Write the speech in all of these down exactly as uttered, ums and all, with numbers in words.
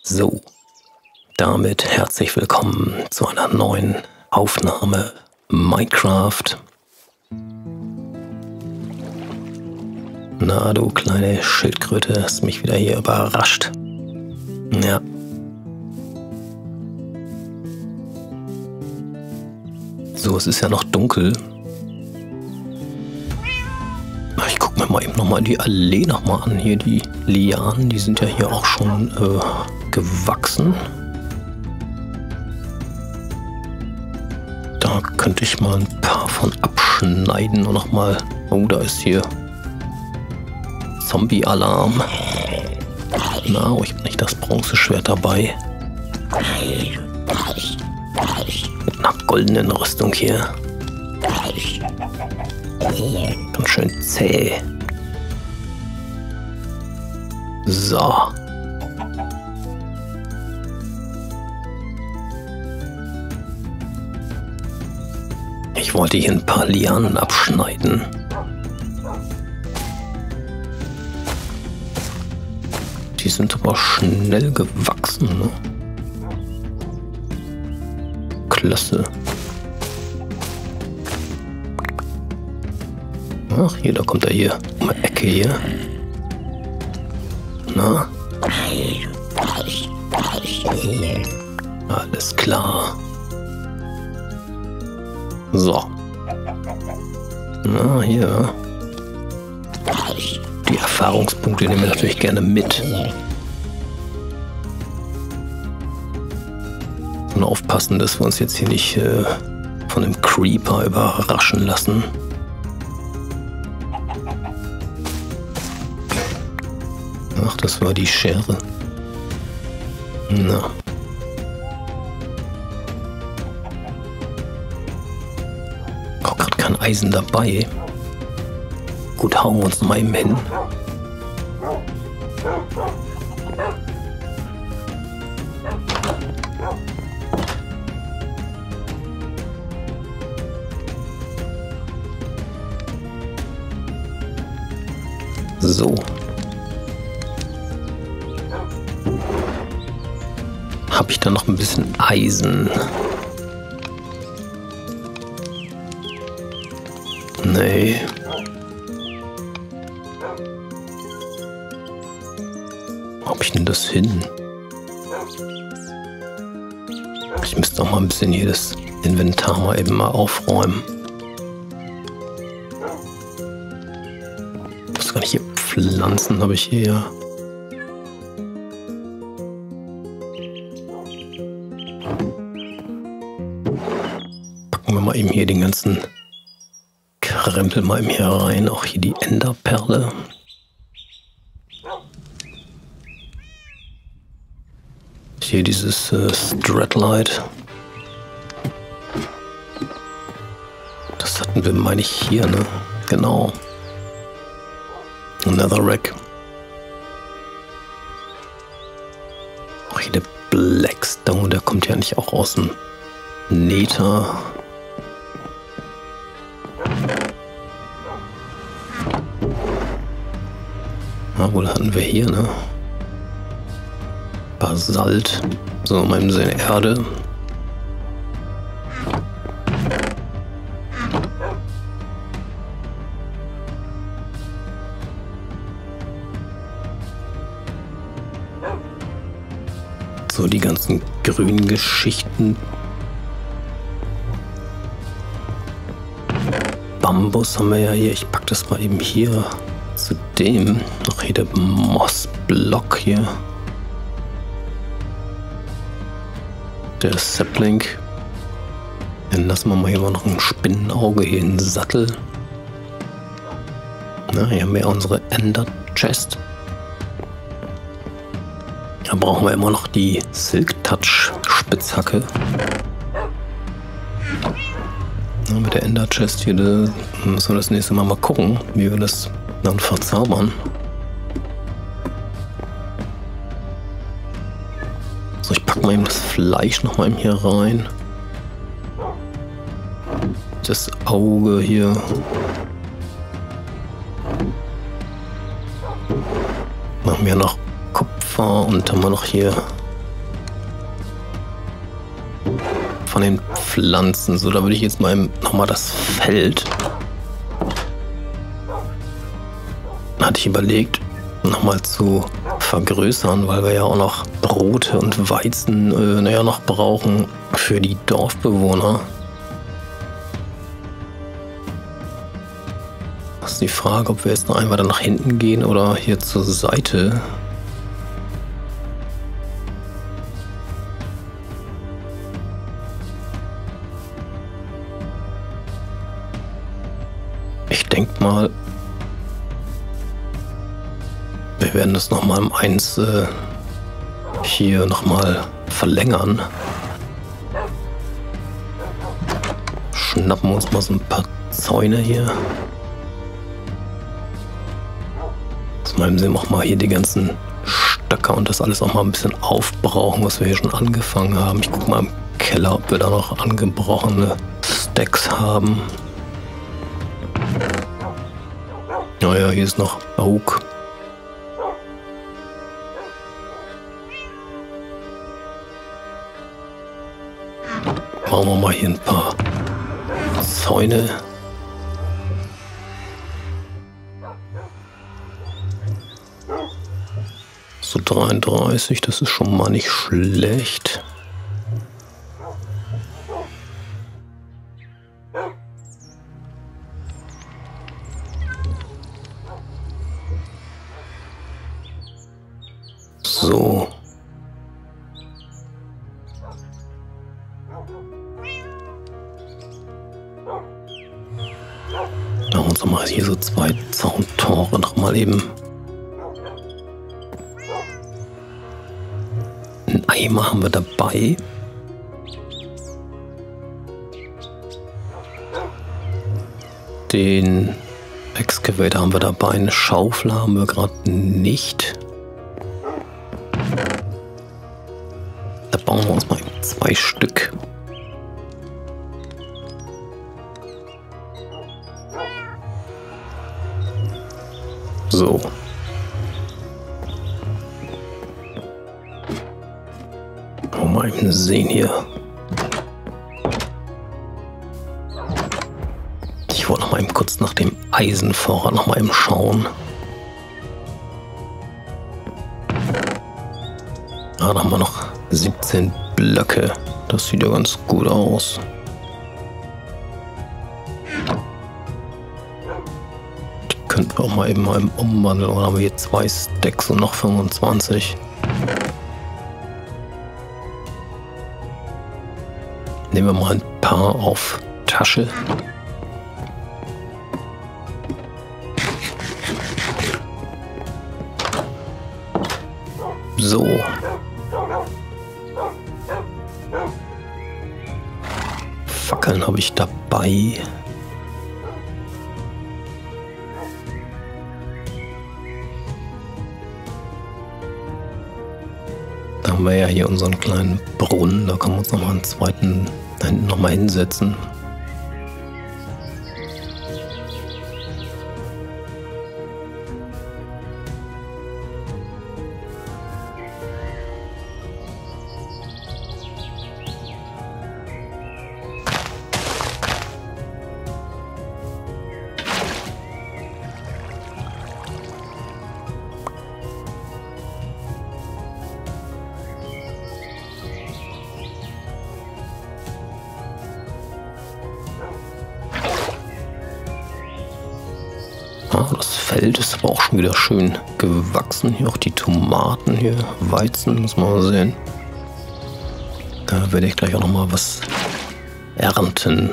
So, damit herzlich willkommen zu einer neuen Aufnahme Minecraft. Na, du kleine Schildkröte, hast mich wieder hier überrascht. Ja. So, es ist ja noch dunkel. Ich gucke mir mal eben nochmal die Allee nochmal an. Hier die Lianen, die sind ja hier auch schon äh, gewachsen. Da könnte ich mal ein paar von abschneiden und nochmal... Oh, da ist hier Zombie-Alarm. Na, oh, ich habe nicht das Bronzeschwert dabei. Mit einer goldenen Rüstung hier. Ganz schön zäh. So. Ich wollte hier ein paar Lianen abschneiden. Die sind aber schnell gewachsen, ne? Klasse. Ach, hier, da kommt er hier um die Ecke hier. Na? Alles klar. So. Na, hier. Die Erfahrungspunkte nehmen wir natürlich gerne mit. Und aufpassen, dass wir uns jetzt hier nicht äh, von dem Creeper überraschen lassen. Ach, das war die Schere. Na. Auch gerade kein Eisen dabei. Gut, hauen wir uns mal eben hin. So. Habe ich da noch ein bisschen Eisen? Nee. Wo hab ich denn das hin? Ich müsste auch mal ein bisschen hier das Inventar mal eben mal aufräumen. Das kann ich hier pflanzen, habe ich hier. Packen wir mal eben hier den ganzen Krempel mal eben hier rein. Auch hier die Enderperle. Hier dieses äh, Stratlight. Das hatten wir, meine ich, hier, ne? Genau. Netherrack. Auch hier der Blackstone, der kommt ja nicht auch aus dem Nether. Na, wohl hatten wir hier, ne? Basalt. So, mal eben seine Erde. So, die ganzen grünen Geschichten. Bambus haben wir ja hier. Ich pack das mal eben hier zu dem. Noch hier der Mossblock hier. Der Sapling. Dann lassen wir mal hier mal noch ein Spinnenauge hier in den Sattel. Na, hier haben wir unsere Ender Chest. Da brauchen wir immer noch die Silk Touch Spitzhacke. Ja, mit der Ender Chest hier, da müssen wir das nächste Mal mal gucken, wie wir das dann verzaubern. So, ich packe mal eben das Fleisch noch mal eben hier rein. Das Auge hier. Machen wir noch Kupfer und haben wir noch hier von den Pflanzen. So, da würde ich jetzt mal nochmal das Feld. Hatte ich überlegt, nochmal zu vergrößern, weil wir ja auch noch Brote und Weizen äh, naja, noch brauchen für die Dorfbewohner. Das ist die Frage, ob wir jetzt noch einmal dann nach hinten gehen oder hier zur Seite. Ich denke mal, wir werden das nochmal um eins äh, hier nochmal verlängern. Schnappen uns mal so ein paar Zäune hier. Aus meinem Sinn auch mal hier die ganzen Stöcker und das alles auch mal ein bisschen aufbrauchen, was wir hier schon angefangen haben. Ich gucke mal im Keller, ob wir da noch angebrochene Stacks haben. Naja, hier ist noch Oak. Machen wir mal hier ein paar Zäune. So dreiunddreißig, das ist schon mal nicht schlecht. So. Machen wir uns nochmal hier so zwei Zauntore noch mal eben. Ein Eimer haben wir dabei. Den Excavator haben wir dabei. Eine Schaufel haben wir gerade nicht. Da bauen wir uns mal zwei Stück. So. Mal eben sehen hier. Ich wollte noch mal eben kurz nach dem Eisenvorrat noch mal eben schauen. Ah, da haben wir noch siebzehn Blöcke. Das sieht ja ganz gut aus. Die könnten wir auch mal eben mal umwandeln. Oder haben wir hier zwei Stacks und noch fünfundzwanzig. Nehmen wir mal ein paar auf Tasche. So. Fackeln habe ich dabei. Da haben wir ja hier unseren kleinen Brunnen. Da können wir uns noch mal einen zweiten da hinten noch mal hinsetzen. Das Feld ist aber auch schon wieder schön gewachsen. Hier auch die Tomaten hier, Weizen, muss man mal sehen. Da werde ich gleich auch noch mal was ernten.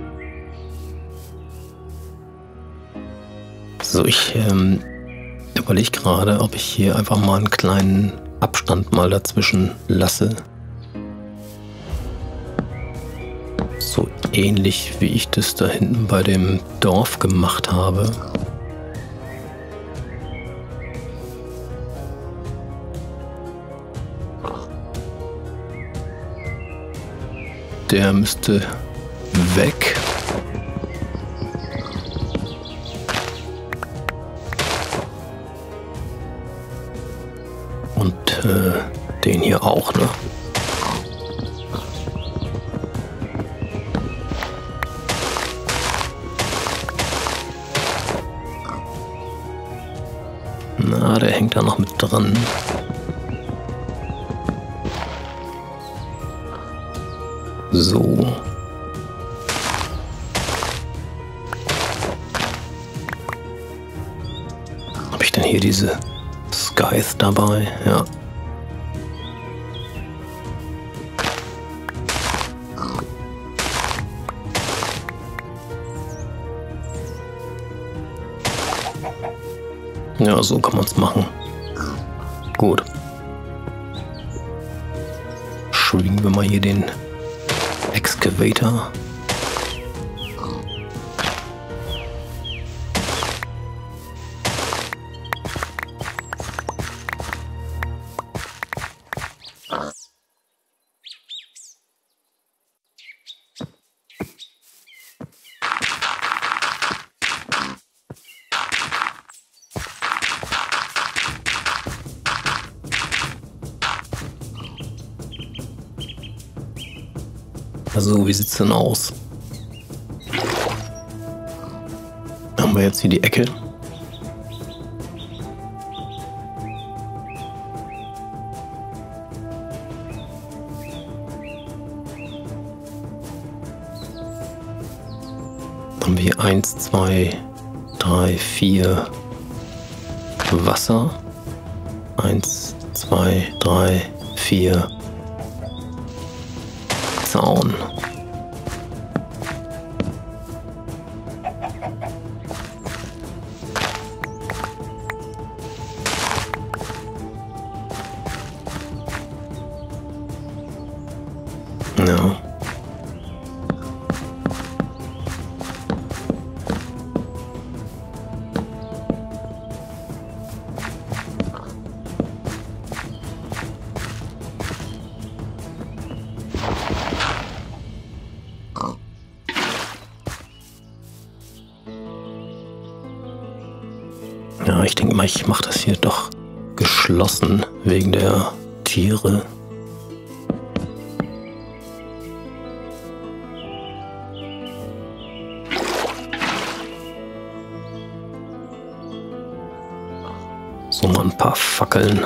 So, ich ähm, überlege gerade, ob ich hier einfach mal einen kleinen Abstand mal dazwischen lasse. So ähnlich wie ich das da hinten bei dem Dorf gemacht habe. Der müsste weg. Und äh, den hier auch, ne? Na, der hängt da noch mit dran. So. Habe ich denn hier diese Scythe dabei? Ja. Ja, so kann man es machen. Gut. Schwingen wir mal hier den Excavator. Also, wie sieht's denn aus? Haben wir jetzt hier die Ecke? Haben wir hier eins, zwei, drei, vier Wasser. Eins, zwei, drei, vier Zaun. Ja. Ja, ich denke mal, ich mache das hier doch geschlossen wegen der Tiere. So, mal ein paar Fackeln.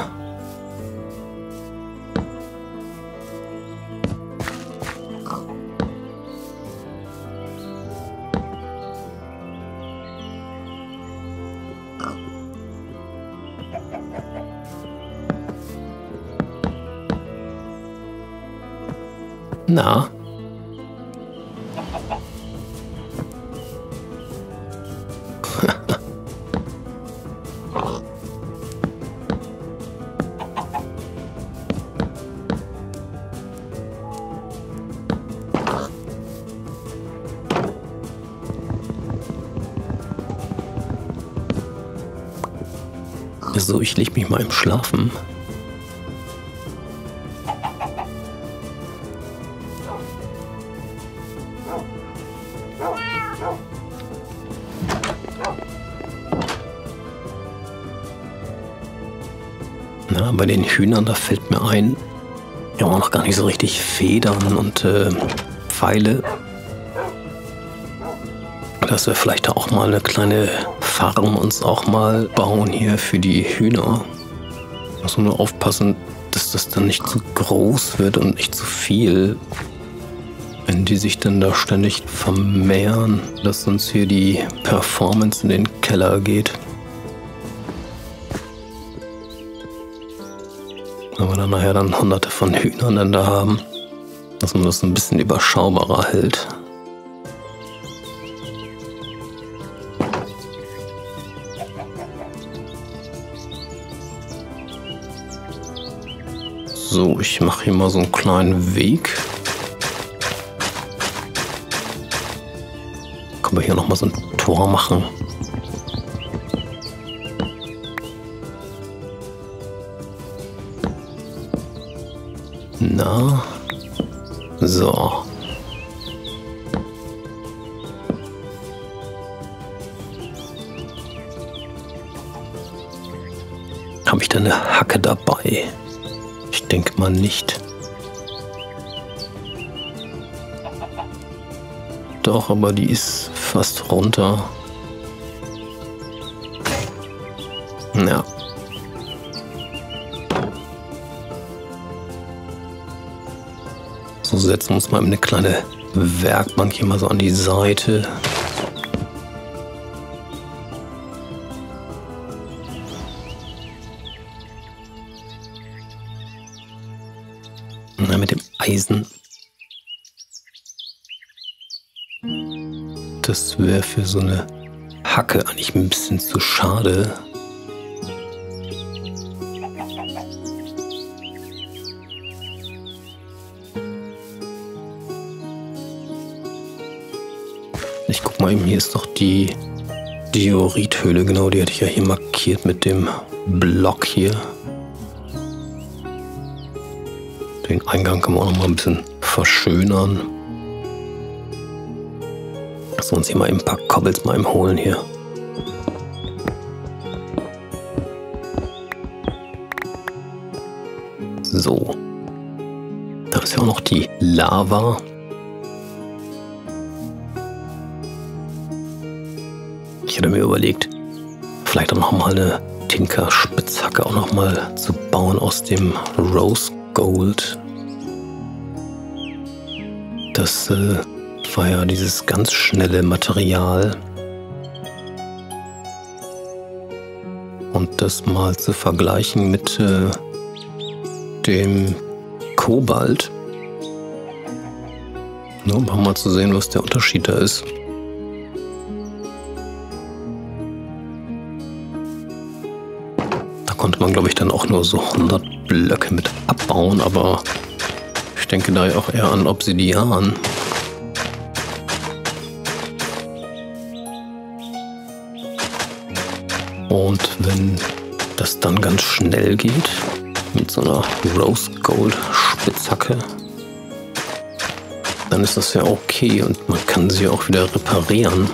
Na? So, ich leg mich mal im Schlafen. Na, bei den Hühnern, da fällt mir ein, wir haben auch noch gar nicht so richtig Federn und äh, Pfeile. Dass wir vielleicht auch mal eine kleine Farm uns auch mal bauen hier für die Hühner. Muss nur aufpassen, dass das dann nicht zu groß wird und nicht zu viel. Wenn die sich dann da ständig vermehren, dass uns hier die Performance in den Keller geht. Wenn wir dann nachher dann hunderte von Hühnern dann da haben, dass man das ein bisschen überschaubarer hält. So, ich mache hier mal so einen kleinen Weg. Können wir hier nochmal so ein Tor machen. Na, so. Habe ich da eine Hacke dabei? Ich denke mal nicht. Doch, aber die ist fast runter. Ja, So, setzen wir uns mal eine kleine Werkbank hier mal so an die Seite. Na, mit dem Eisen. Das wäre für so eine Hacke eigentlich ein bisschen zu schade. Ich guck mal eben, hier ist doch die Diorithöhle, genau, die hatte ich ja hier markiert mit dem Block hier. Den Eingang kann man auch noch mal ein bisschen verschönern. Lass uns hier mal ein paar Cobbles mal eben holen hier. So. Da ist ja auch noch die Lava. Ich hatte mir überlegt, vielleicht auch noch mal eine Tinker-Spitzhacke auch noch mal zu bauen aus dem Rose Gold. Das äh, war ja dieses ganz schnelle Material. Und das mal zu vergleichen mit äh, dem Kobalt. Nur um mal zu sehen, was der Unterschied da ist. Da konnte man, glaube ich, dann auch nur so hundert Blöcke mit abbauen, aber ich denke da ja auch eher an Obsidian. Und wenn das dann ganz schnell geht, mit so einer Rose Gold Spitzhacke, dann ist das ja okay und man kann sie auch wieder reparieren.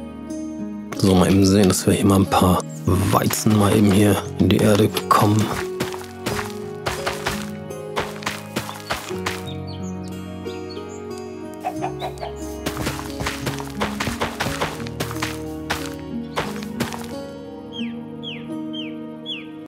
So, mal eben sehen, dass wir hier mal ein paar Weizen mal eben hier in die Erde bekommen.